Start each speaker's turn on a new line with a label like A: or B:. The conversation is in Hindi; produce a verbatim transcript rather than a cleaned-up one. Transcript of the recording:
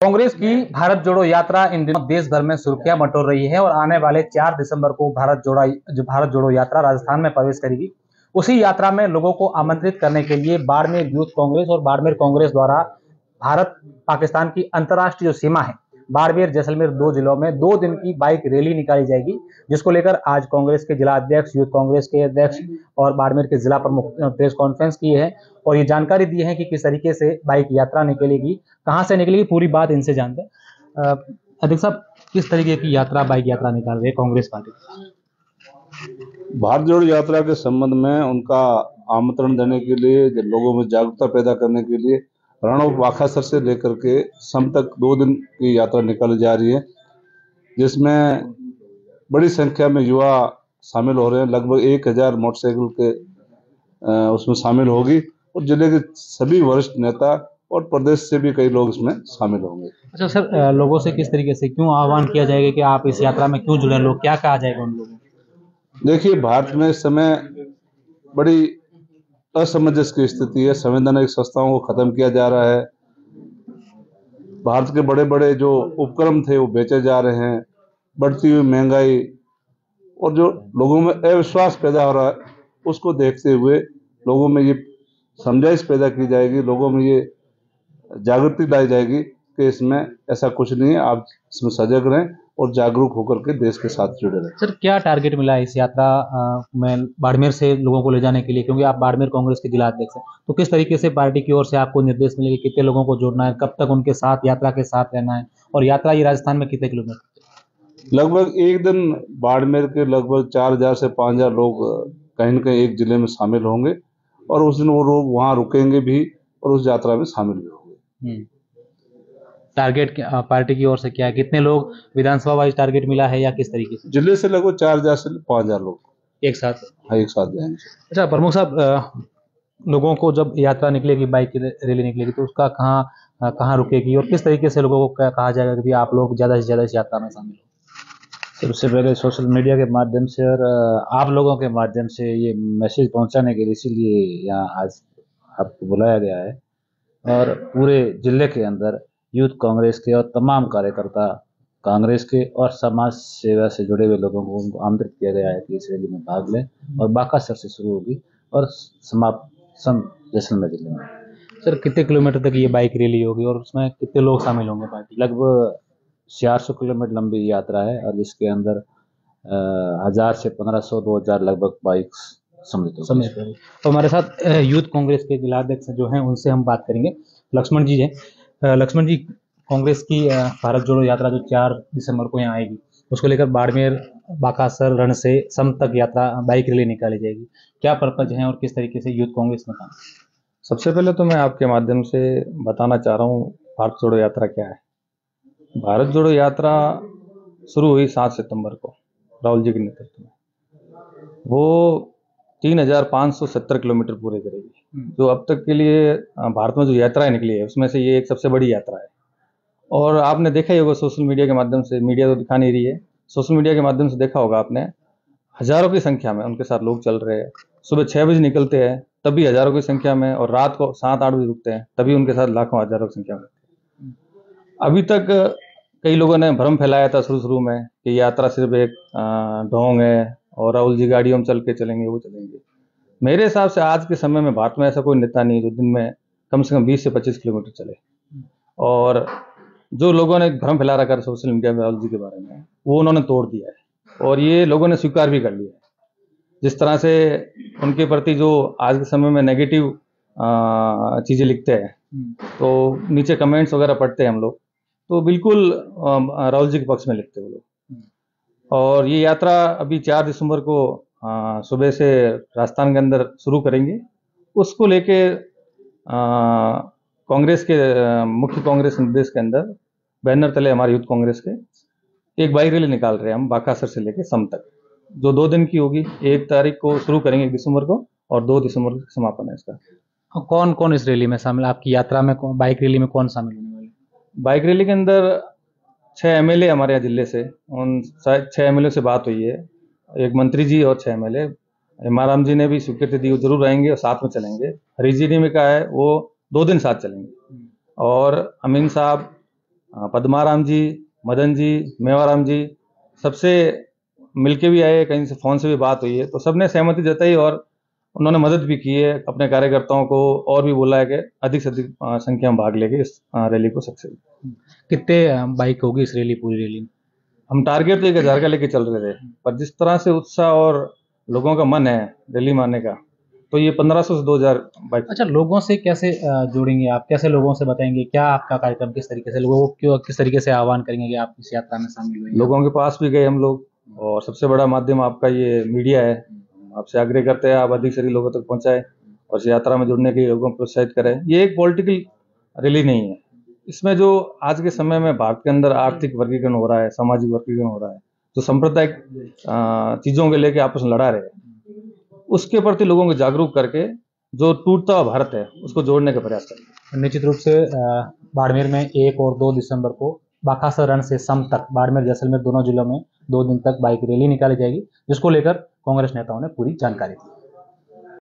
A: कांग्रेस की भारत जोड़ो यात्रा इन दिनों देश भर में सुर्खियां बटोर रही है और आने वाले चार दिसंबर को भारत जोड़ा जो भारत जोड़ो यात्रा राजस्थान में प्रवेश करेगी। उसी यात्रा में लोगों को आमंत्रित करने के लिए बाड़मेर यूथ कांग्रेस और बाड़मेर कांग्रेस द्वारा भारत पाकिस्तान की अंतर्राष्ट्रीय जो सीमा है बाड़मेर जैसलमेर दो जिलों में दो दिन की बाइक रैली निकाली जाएगी, जिसको लेकर आज कांग्रेस के जिला अध्यक्ष, यूथ कांग्रेस के अध्यक्ष और बाड़मेर के जिला प्रमुख प्रेस कॉन्फ्रेंस की है और ये जानकारी दी है कि किस तरीके से बाइक यात्रा निकलेगी, कहां से निकलेगी, पूरी बात इनसे जानते हैं। अध्यक्ष साहब, किस तरीके की यात्रा बाइक यात्रा निकाल रही है कांग्रेस पार्टी?
B: भारत जोड़ो यात्रा के संबंध में उनका आमंत्रण देने के लिए, लोगों में जागरूकता पैदा करने के लिए रणो बाखासर से लेकर के सम तक दो दिन की यात्रा निकाली जा रही है, जिसमें बड़ी संख्या में युवा शामिल हो रहे हैं। लगभग एक हजार मोटरसाइकिल के उसमें शामिल होगी और जिले के सभी वरिष्ठ नेता और प्रदेश से भी कई लोग इसमें शामिल होंगे।
A: अच्छा सर, लोगों से किस तरीके से क्यों आह्वान किया जाएगा कि आप इस यात्रा में क्यों जुड़े, लोग क्या कहा जाएगा उन लोगों को?
B: देखिए, भारत में इस समय बड़ी असमंजस की स्थिति है। संवैधानिक संस्थाओं को खत्म किया जा रहा है। भारत के बड़े बड़े जो उपक्रम थे वो बेचे जा रहे हैं। बढ़ती हुई महंगाई और जो लोगों में अविश्वास पैदा हो रहा है, उसको देखते हुए लोगों में ये समझाइश पैदा की जाएगी, लोगों में ये जागृति लाई जाएगी कि इसमें ऐसा कुछ नहीं है, आप इसमें सजग रहें और जागरूक होकर के देश के साथ जुड़े रहें।
A: सर, क्या टारगेट मिला है इस यात्रा में बाड़मेर से लोगों को ले जाने के लिए, क्योंकि आप बाड़मेर कांग्रेस के जिला अध्यक्ष हैं, तो किस तरीके से पार्टी की ओर से आपको निर्देश मिलेगा, कितने लोगों को जोड़ना है, कब तक उनके साथ यात्रा के साथ रहना है और यात्रा ये राजस्थान में कितने किलोमीटर?
B: लगभग एक दिन बाड़मेर के लगभग चार हजार से पाँच हजार लोग कहीं न कहीं एक जिले में शामिल होंगे और उस दिन वो लोग वहाँ रुकेंगे भी और उस यात्रा में शामिल भी होंगे।
A: टारगेट पार्टी की ओर से क्या है, कितने लोग विधानसभा वाइज टारगेट मिला है या किस तरीके से?
B: जिले से लगभग चार हजार से पाँच हजार लोग
A: एक साथ
B: हाँ एक साथ जाएंगे।
A: अच्छा प्रमुख साहब, लोगों को जब यात्रा निकलेगी, बाइक रैली निकलेगी, तो उसका कहाँ कहाँ रुकेगी और किस तरीके से लोगों को कहा जाएगा कि आप लोग ज्यादा से ज्यादा इस यात्रा में शामिल हो?
C: सबसे पहले सोशल मीडिया के माध्यम से और आप लोगों के माध्यम से ये मैसेज पहुंचाने के लिए इसीलिए यहाँ आज आपको बुलाया गया है और पूरे जिले के अंदर यूथ कांग्रेस के और तमाम कार्यकर्ता कांग्रेस के और समाज सेवा से जुड़े हुए लोगों को उनको आमंत्रित किया गया है कि इस रैली में भाग लें और बाकासर से शुरू होगी और समाप्त सम जैसलमेर जिले में।
A: सर, कितने किलोमीटर तक ये बाइक रैली होगी और उसमें कितने लोग शामिल होंगे पार्टी?
C: लगभग चार सौ किलोमीटर लंबी यात्रा है और जिसके अंदर हजार से पंद्रह सौ दो हजार लगभग बाइक सम्मिलित
A: समझ कर तो हमारे साथ यूथ कांग्रेस के जिलाध्यक्ष जो हैं उनसे हम बात करेंगे। लक्ष्मण जी हैं। लक्ष्मण जी, कांग्रेस की भारत जोड़ो यात्रा जो चार दिसंबर को यहाँ आएगी, उसको लेकर बाड़मेर, बाकासर, रण से सम तक यात्रा बाइक रैली निकाली जाएगी, क्या पर्पज है और किस तरीके से यूथ कांग्रेस में काम?
D: सबसे पहले तो मैं आपके माध्यम से बताना चाह रहा हूँ भारत जोड़ो यात्रा क्या है। भारत जोड़ो यात्रा शुरू हुई सात सितंबर को राहुल जी के नेतृत्व में। वो तीन हजार पाँच सौ सत्तर किलोमीटर पूरे करेगी, जो अब तक के लिए भारत में जो यात्राएं निकली है उसमें से ये एक सबसे बड़ी यात्रा है। और आपने देखा ही होगा सोशल मीडिया के माध्यम से, मीडिया तो दिखा नहीं रही है, सोशल मीडिया के माध्यम से देखा होगा आपने, हजारों की संख्या में उनके साथ लोग चल रहे हैं। सुबह छः बजे निकलते हैं तभी हजारों की संख्या में, और रात को सात आठ बजे रुकते हैं तभी उनके साथ लाखों हजारों की संख्या में। अभी तक कई लोगों ने भ्रम फैलाया था शुरू शुरू में कि यात्रा सिर्फ एक ढोंग है और राहुल जी गाड़ियों में चल के चलेंगे, वो चलेंगे। मेरे हिसाब से आज के समय में भारत में ऐसा कोई नेता नहीं जो दिन में कम से कम बीस से पच्चीस किलोमीटर चले। और जो लोगों ने भ्रम फैला रखा सोशल मीडिया में राहुल जी के बारे में, वो उन्होंने तोड़ दिया है और ये लोगों ने स्वीकार भी कर लिया है। जिस तरह से उनके प्रति जो आज के समय में नेगेटिव चीज़ें लिखते हैं, तो नीचे कमेंट्स वगैरह पढ़ते हैं हम लोग, तो बिल्कुल राहुल जी के पक्ष में लिखते हैं वो लोग। और ये यात्रा अभी चार दिसंबर को सुबह से राजस्थान के अंदर शुरू करेंगे। उसको लेके कांग्रेस के मुख्य कांग्रेस निर्देश के अंदर बैनर तले हमारे यूथ कांग्रेस के एक बाइक रैली निकाल रहे हैं हम बाकासर से लेके सम तक, जो दो दिन की होगी। एक तारीख को शुरू करेंगे एक दिसंबर को और दो दिसंबर को समापन है इसका।
A: कौन कौन इस रैली में शामिल, आपकी यात्रा में बाइक रैली में कौन शामिल होने वाले?
D: बाइक रैली के अंदर छः एमएलए हमारे यहाँ जिले से, उन छः एमएलए से बात हुई है, एक मंत्री जी और छः एमएलए। हिमाराम जी ने भी स्वीकृति दी, वो जरूर रहेंगे और साथ में चलेंगे। हरीश जी ने भी कहा है वो दो दिन साथ चलेंगे। और अमीन साहब अ, पद्माराम जी, मदन जी, मेवाराम जी सबसे मिलके भी आए, कहीं से फ़ोन से भी बात हुई है, तो सबने सहमति जताई और उन्होंने मदद भी की है अपने कार्यकर्ताओं को, और भी बोला है कि अधिक से अधिक अ, संख्या में भाग लेके इस अ, रैली को सक्सेस।
A: कितने अ, बाइक होगी इस रैली पूरी रैली में?
D: हम टारगेट तो एक हज़ार का लेके चल रहे थे, पर जिस तरह से उत्साह और लोगों का मन है रैली में आने का, तो ये पंद्रह सौ से दो हज़ार बाइक।
A: अच्छा, लोगों से कैसे अ, जोड़ेंगे आप? कैसे लोगों से बताएँगे? क्या आपका कार्यक्रम किस तरीके से लोगों को क्यों किस तरीके से आह्वान करेंगे कि आप इस यात्रा में शामिल होइए?
D: लोगों के पास भी गए हम लोग, और सबसे बड़ा माध्यम आपका ये मीडिया है। आपसे आग्रह करते हैं आप अधिक से अधिक लोगों तक पहुंचाएं और इस यात्रा में जुड़ने के लिए लोगों को प्रोत्साहित करें। ये एक पॉलिटिकल रैली नहीं है, इसमें जो आज के समय में भारत के अंदर आर्थिक वर्गीकरण हो रहा है, सामाजिक वर्गीकरण हो रहा है, जो सांप्रदायिक अ, चीज़ों को लेके आपस में लड़ा रहे हैं, उसके प्रति लोगों को जागरूक करके जो टूटता हुआ भारत है उसको जोड़ने का प्रयास करें।
A: निश्चित रूप से अ, बाड़मेर में एक और दो दिसंबर को बाकासर रण से सम तक बाड़मेर जैसलमेर दोनों जिलों में दो दिन तक बाइक रैली निकाली जाएगी, जिसको लेकर कांग्रेस नेताओं ने पूरी जानकारी दी।